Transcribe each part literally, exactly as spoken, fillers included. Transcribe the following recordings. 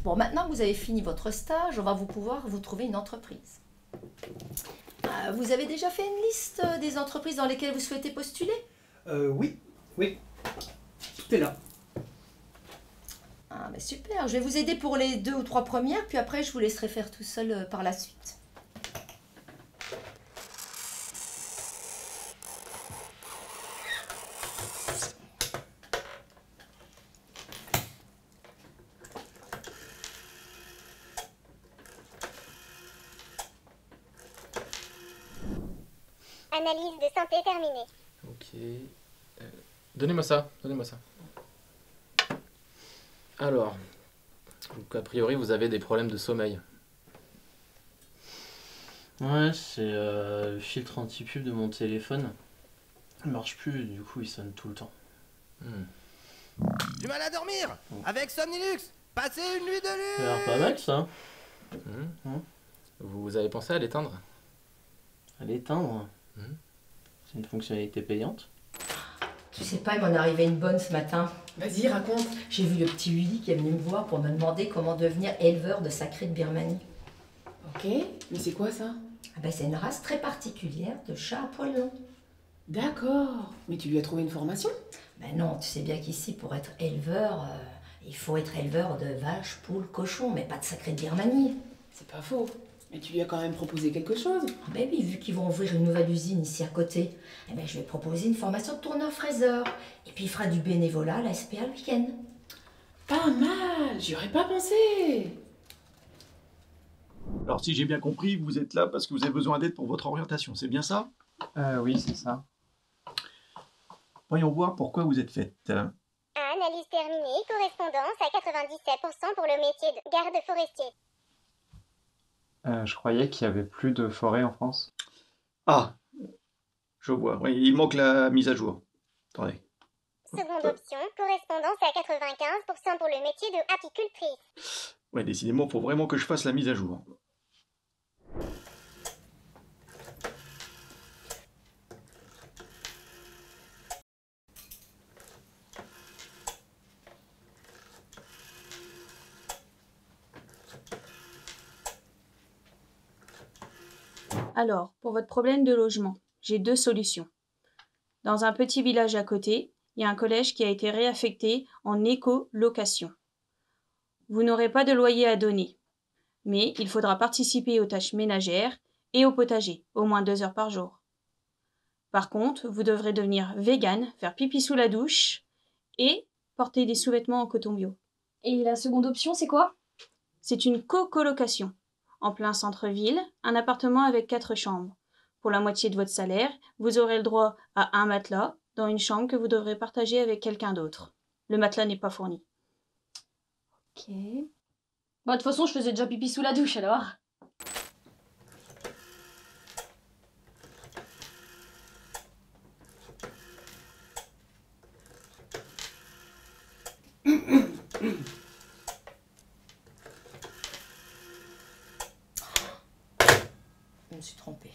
Bon, maintenant que vous avez fini votre stage, on va vous pouvoir vous trouver une entreprise. Euh, vous avez déjà fait une liste des entreprises dans lesquelles vous souhaitez postuler? Euh, oui, oui. Tout est là. Ah, ben super, je vais vous aider pour les deux ou trois premières, puis après je vous laisserai faire tout seul euh, par la suite. Analyse de santé terminée. Ok. Euh, donnez-moi ça, donnez-moi ça. Alors, donc a priori vous avez des problèmes de sommeil. Ouais, c'est euh, le filtre anti-pub de mon téléphone. Il marche plus, du coup il sonne tout le temps. Hmm. Du mal à dormir avec Somnilux. Passez une nuit de Ça a luxe. l'air pas mal ça. Hmm. Hmm. Vous avez pensé à l'éteindre? À l'éteindre. Hmm. C'est une fonctionnalité payante. Tu sais pas, il m'en est arrivé une bonne ce matin. Vas-y, raconte. J'ai vu le petit Willy qui est venu me voir pour me demander comment devenir éleveur de sacré de Birmanie. Ok, mais c'est quoi ça? Ah ben, c'est une race très particulière de chat à poil long. D'accord, mais tu lui as trouvé une formation? Ben non, tu sais bien qu'ici, pour être éleveur, euh, il faut être éleveur de vaches, poules, cochons, mais pas de sacré de Birmanie. C'est pas faux, mais tu lui as quand même proposé quelque chose. Ah ben oui, vu qu'ils vont ouvrir une nouvelle usine ici à côté, eh ben, je vais proposer une formation de tourneur-fraiseur. Et puis il fera du bénévolat à la S P A le week-end. Pas mal, j'y aurais pas pensé. Alors si j'ai bien compris, vous êtes là parce que vous avez besoin d'aide pour votre orientation, c'est bien ça? Euh, oui, c'est ça. Voyons voir pourquoi vous êtes faite. Analyse terminée, correspondance à quatre-vingt-dix-sept pour cent pour le métier de garde forestier. Euh, je croyais qu'il y avait plus de forêt en France. Ah, je vois, oui, il manque la mise à jour. Attendez. Seconde option, correspondance à quatre-vingt-quinze pour cent pour le métier de apicultrice. Ouais, décidément, il faut vraiment que je fasse la mise à jour. Alors, pour votre problème de logement, j'ai deux solutions. Dans un petit village à côté, il y a un collège qui a été réaffecté en écolocation. Vous n'aurez pas de loyer à donner, mais il faudra participer aux tâches ménagères et au potager, au moins deux heures par jour. Par contre, vous devrez devenir vegan, faire pipi sous la douche et porter des sous-vêtements en coton bio. Et la seconde option, c'est quoi? C'est une co-colocation. En plein centre-ville, un appartement avec quatre chambres. Pour la moitié de votre salaire, vous aurez le droit à un matelas dans une chambre que vous devrez partager avec quelqu'un d'autre. Le matelas n'est pas fourni. Ok. Bah, de toute façon, je faisais déjà pipi sous la douche alors. Je me suis trompée.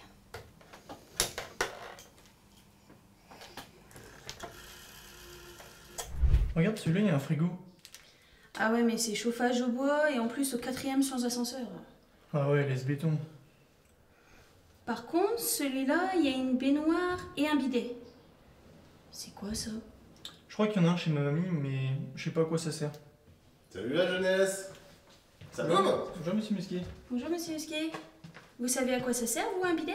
Regarde, celui-là, il y a un frigo. Ah ouais, mais c'est chauffage au bois et en plus au quatrième sans ascenseur. Ah ouais, laisse béton. Par contre, celui-là, il y a une baignoire et un bidet. C'est quoi ça? Je crois qu'il y en a un chez ma mamie, mais je sais pas à quoi ça sert. Salut la jeunesse. Ça va? Bonjour monsieur Musquier. Bonjour monsieur Husquet. Vous savez à quoi ça sert, vous, un bidet?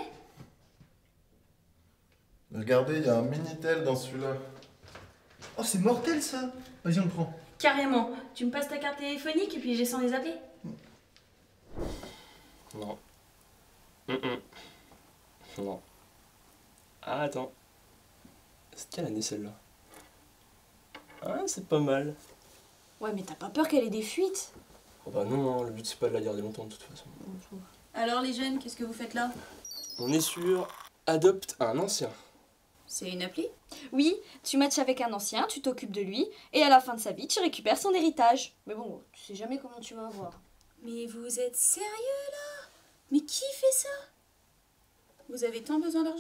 Regardez, il y a un Minitel dans celui-là. Oh, c'est mortel ça. Vas-y, on le prend. Carrément. Tu me passes ta carte téléphonique et puis j'ai sans les appeler. Non. Mm-mm. Non. Ah, attends. C'est quelle année celle-là? Ah, c'est pas mal. Ouais, mais t'as pas peur qu'elle ait des fuites? Oh bah non, non, le but c'est pas de la garder longtemps de toute façon. Alors les jeunes, qu'est-ce que vous faites là? On est sur Adopte un ancien. C'est une appli? Oui, tu matches avec un ancien, tu t'occupes de lui, et à la fin de sa vie, tu récupères son héritage. Mais bon, tu sais jamais comment tu vas avoir. Mais vous êtes sérieux là? Mais qui fait ça? Vous avez tant besoin d'argent?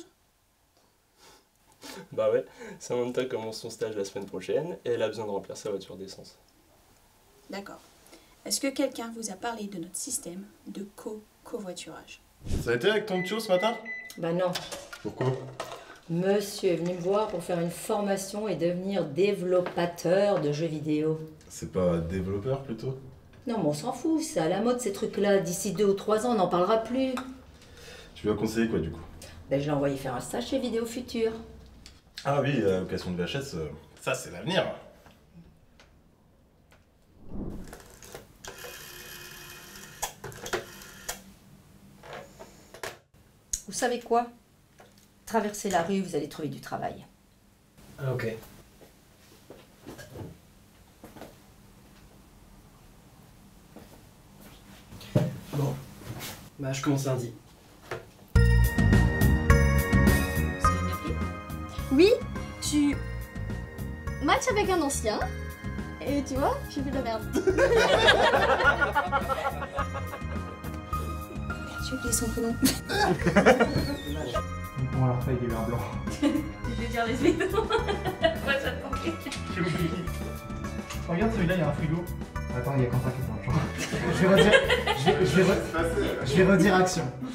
Bah ouais, Samantha commence son stage la semaine prochaine et elle a besoin de remplir sa voiture d'essence. D'accord. Est-ce que quelqu'un vous a parlé de notre système de co-covoiturage? Ça a été avec ton tio ce matin? Bah non. Pourquoi? Monsieur est venu me voir pour faire une formation et devenir développateur de jeux vidéo. C'est pas développeur plutôt? Non, mais on s'en fout, c'est à la mode ces trucs-là. D'ici deux ou trois ans, on n'en parlera plus. Tu lui as conseillé quoi du coup? Ben, je l'ai envoyé faire un stage chez Vidéo Futur. Ah oui, la location de V H S, euh, ça c'est l'avenir. Vous savez quoi? Traversez la rue, vous allez trouver du travail. Ah, ok. Bon. Bah, je commence lundi. Oui, tu matches avec un ancien, et tu vois, j'ai fait de la merde. J'ai oublié son prénom. On va leur faire des verres blancs. Je vais dire les vides. Moi j'attends. J'ai oublié. Regarde celui-là, il y a un frigo. Attends, il y a Quentin qui est dans le genre. Je vais redire. Je vais, je vais re- je vais redire action.